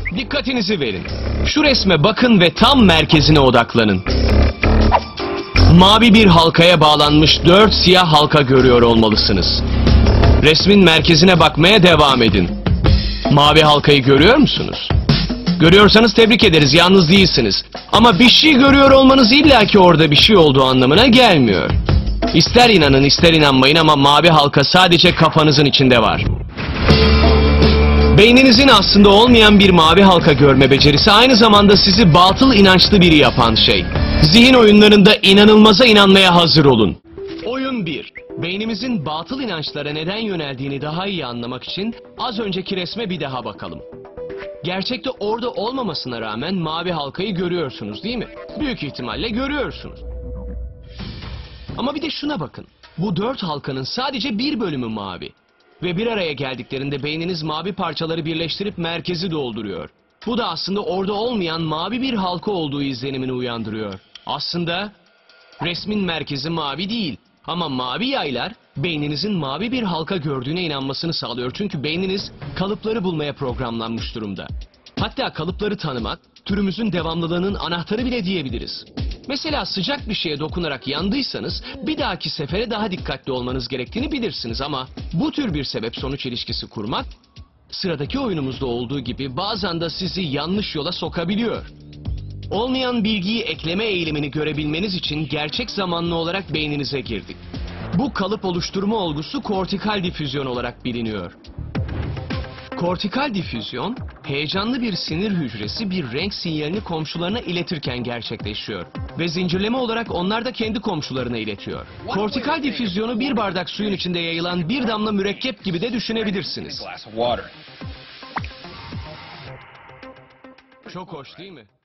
Dikkatinizi verin. Şu resme bakın ve tam merkezine odaklanın. Mavi bir halkaya bağlanmış 4 siyah halka görüyor olmalısınız. Resmin merkezine bakmaya devam edin. Mavi halkayı görüyor musunuz? Görüyorsanız tebrik ederiz, yalnız değilsiniz. Ama bir şey görüyor olmanız illaki orada bir şey olduğu anlamına gelmiyor. İster inanın ister inanmayın ama mavi halka sadece kafanızın içinde var. Beyninizin aslında olmayan bir mavi halka görme becerisi aynı zamanda sizi batıl inançlı biri yapan şey. Zihin oyunlarında inanılmaza inanmaya hazır olun. Oyun 1. Beynimizin batıl inançlara neden yöneldiğini daha iyi anlamak için az önceki resme bir daha bakalım. Gerçekte orada olmamasına rağmen mavi halkayı görüyorsunuz değil mi? Büyük ihtimalle görüyorsunuz. Ama bir de şuna bakın. Bu 4 halkanın sadece bir bölümü mavi. Ve bir araya geldiklerinde beyniniz mavi parçaları birleştirip merkezi dolduruyor. Bu da aslında orada olmayan mavi bir halka olduğu izlenimini uyandırıyor. Aslında resmin merkezi mavi değil. Ama mavi yaylar beyninizin mavi bir halka gördüğüne inanmasını sağlıyor. Çünkü beyniniz kalıpları bulmaya programlanmış durumda. Hatta kalıpları tanımak, türümüzün devamlılığının anahtarı bile diyebiliriz. Mesela sıcak bir şeye dokunarak yandıysanız bir dahaki sefere daha dikkatli olmanız gerektiğini bilirsiniz ama bu tür bir sebep-sonuç ilişkisi kurmak sıradaki oyunumuzda olduğu gibi bazen de sizi yanlış yola sokabiliyor. Olmayan bilgiyi ekleme eğilimini görebilmeniz için gerçek zamanlı olarak beyninize girdik. Bu kalıp oluşturma olgusu kortikal difüzyon olarak biliniyor. Kortikal difüzyon, heyecanlı bir sinir hücresi bir renk sinyalini komşularına iletirken gerçekleşiyor. Ve zincirleme olarak onlar da kendi komşularına iletiyor. Kortikal difüzyonu bir bardak suyun içinde yayılan bir damla mürekkep gibi de düşünebilirsiniz. Çok hoş değil mi?